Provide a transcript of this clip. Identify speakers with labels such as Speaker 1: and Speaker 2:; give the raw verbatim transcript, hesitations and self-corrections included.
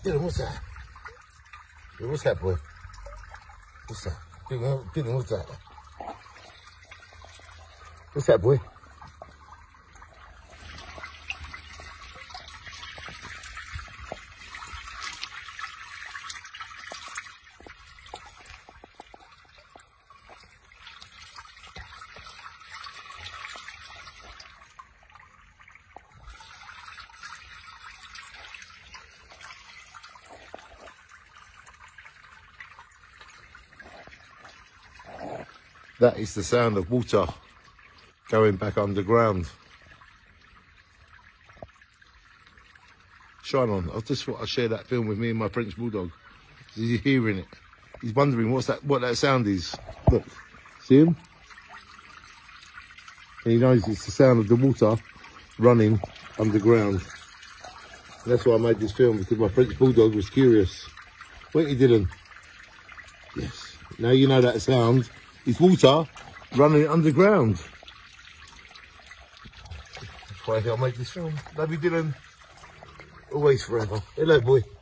Speaker 1: Dylan, what's that? Yeah, what's that, boy? What's that? Dylan, Dylan, what's that? What's that, boy? That is the sound of water going back underground. Shine on. I just thought I'd share that film with me and my French bulldog. He's hearing it. He's wondering what's that, what that sound is. Look, see him? And he knows it's the sound of the water running underground. And that's why I made this film, because my French bulldog was curious. Weren't you, Dylan? Yes. Now you know that sound. It's water running underground. That's why I make this film. Love you, Dylan. Always forever. Hello, boy.